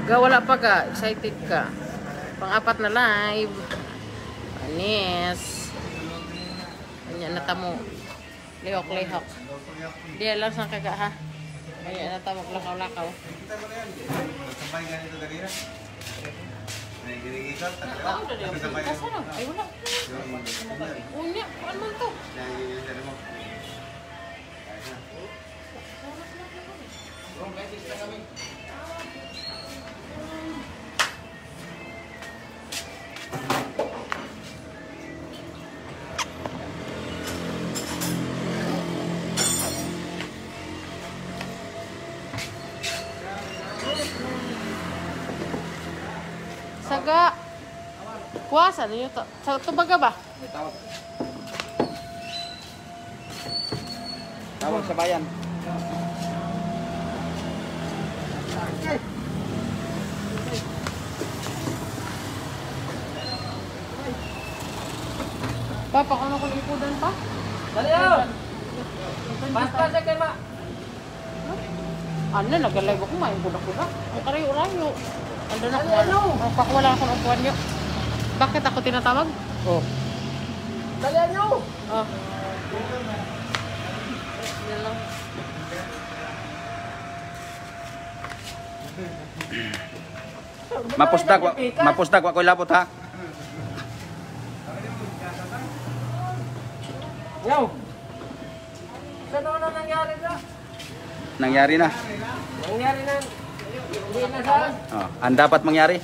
Ga, wala pa ka. Excited ka. Pang-apat na live. Anis. Ganyan na tamo. Lihok. Di lang sa kaga ha. Ganyan na tamo. Lakaw-lakaw. Sabay ganito dali na. Ay, ginigikat. Ay, wala. Unya, ano man to? Saga. Puasa niyo to. Sa tubaga ba? Tawag sa bayan. Papa, kung ako ikudan pa? Dali oh! Basta sa kay ma! Ano, nag-live ako, maing kuda-kuda. Ang karayo-rayo. Ando na ako. Ang pakwala akong upuan nyo. Bakit ako tinatawag? Oh. Dali nyo! Oh. Yan lang. Mapusdak wa koy lapot ha. Yo! Saan na nangyari na? Nangyari na. Nangyari na. Hindi na saan? Oh, ang dapat mangyari.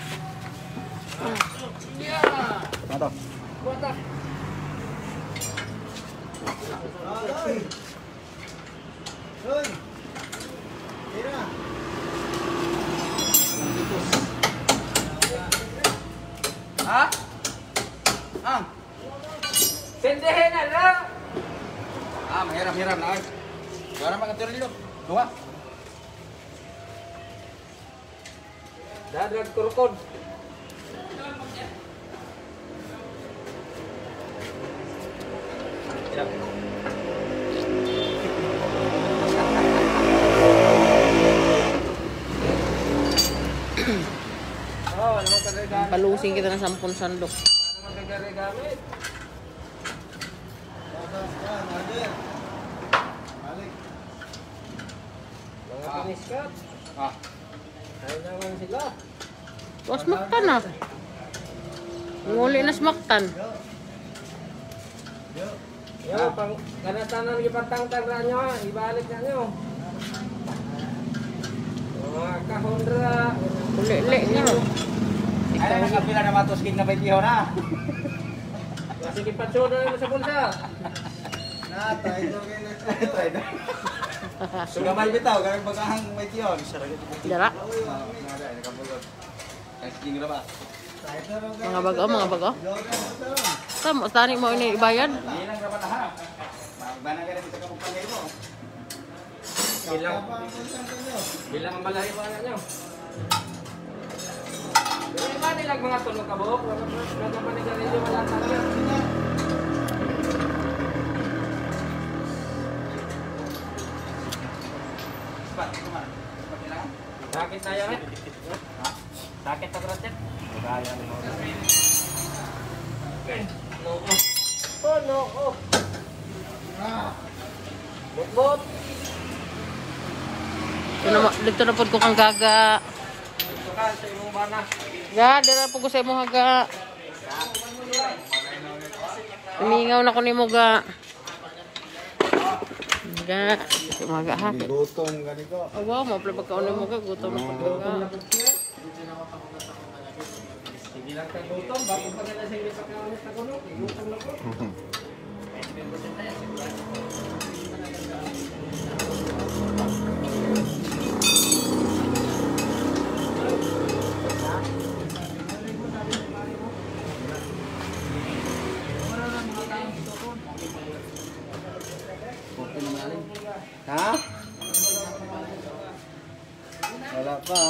Ano to? Buta. Ha? Ah. Sindihin na lang! Ah, mahirap-hirap na ay. Wala naman katulad dito. Duha. Dadrag kurukod. Oh, ano ka gamit? Palusing kita ng 10 sandok. Ano ka gamit? Mga piniskat. Ah. Ayaw naman sila. Was maktan na. Nguli na smaktan. Yo, pang kanatanan ipatangtag ra nyo, ibalik na nyo. Mga kahondra. Uli-uli nyo. Ay, nakapila na matuskin na 20 na. Kasi kipatsudo na sa bulsa. Try daw. Sugamal bitaw, kaya baghang may tiyon. Dara. Nakapulot. Kasing ra ba? Mga bago. Tamo, tani mo ini ibayad. Hindi lang ra ba ha? Magbana ka rin sa kumpanya mo. Bilang ang malahi pa nyo. Pero iba nilang mga tulog ka buhok. Wala pa nigarilyo, wala tangya. Sakit tayo eh. Sakit na bracket. Kaya mo. No. Oh no. Oh. Bot. Dito na po ko kang gaga. Ito ka sa imong bana. Ga, dira po ko sa imo haga. Umingaw na ko ni mo ga. Ga, umaga ha. Gutom ganito. Oh, wow, mapla pagkaon ni mo ga, gutom na po ga. Sige lang ka gutom. Bakit pa nila sige pa kaon sa kuno? Gutom na po. Ha? Wala pa.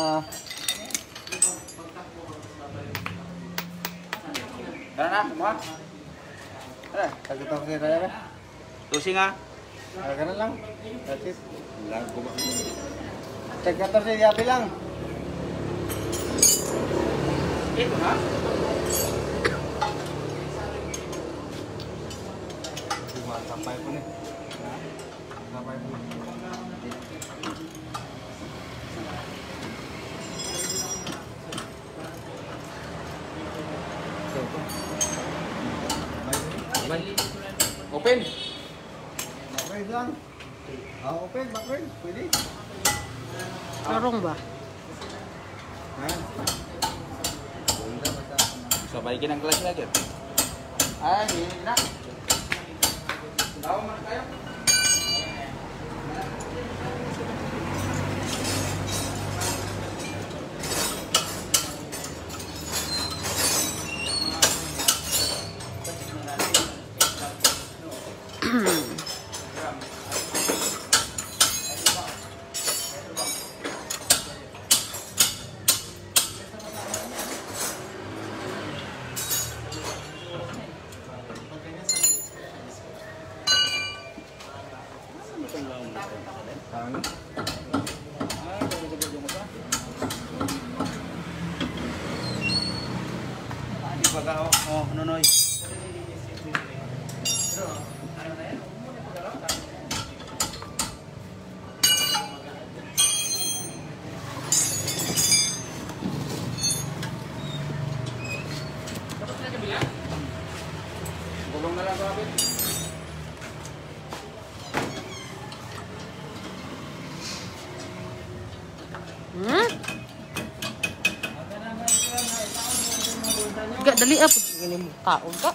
Tara na, mga. Tara, tagutang kita na. Tusi nga. Ganun lang. That's it. Lang ko ba? Check 14 yapi lang. Itu ha? Sampai pun nih. Sampai pun. Open. Bakray lang. Open, bakray. Pwede. Lorong ba? Bisa baikin ang kelas lagi. Ah, ini nak. Tahu mana kayo? Oh, nonoy. Gulong na lang ko, Abid. Gak dali apa ini tahu kak?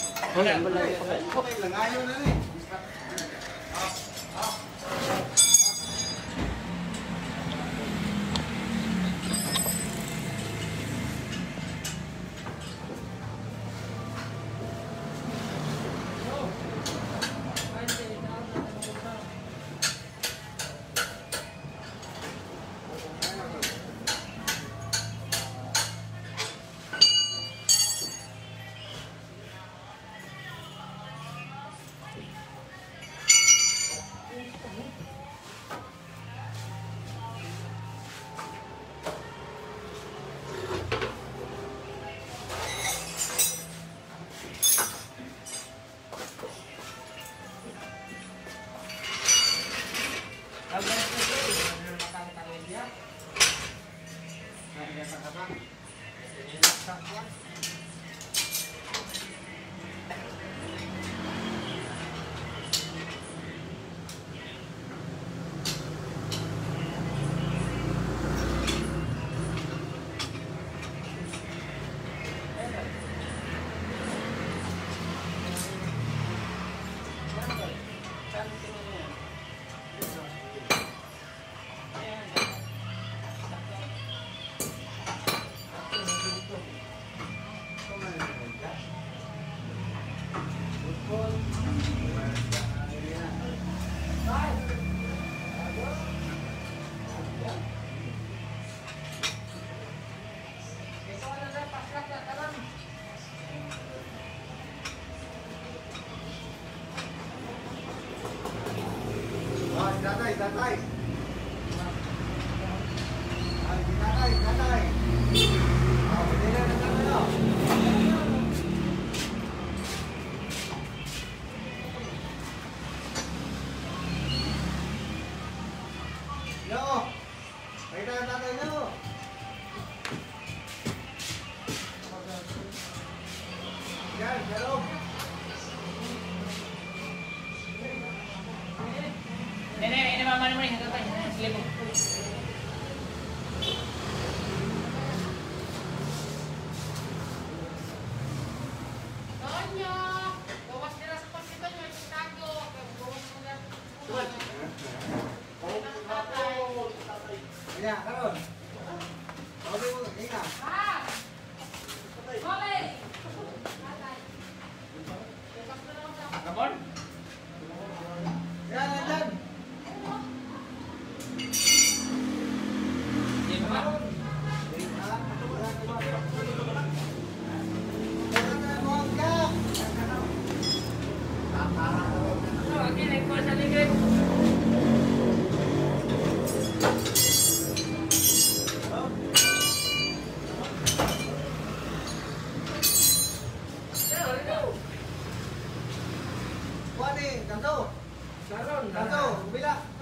Tatay. Ay, tatay. Oh, pwede na tayo. Yo. Pwede na tatay no. Yan, hello. Ini mama ni mereka kata slim. Tanya, bawas dia rasa pasti tanya Chicago, bawas dia. Ya, karon. Oke, Bu, ingat. Ah. Boleh. Ramon? Yan, yan. Kuha ni, kanto. Sharon, kanto, bila.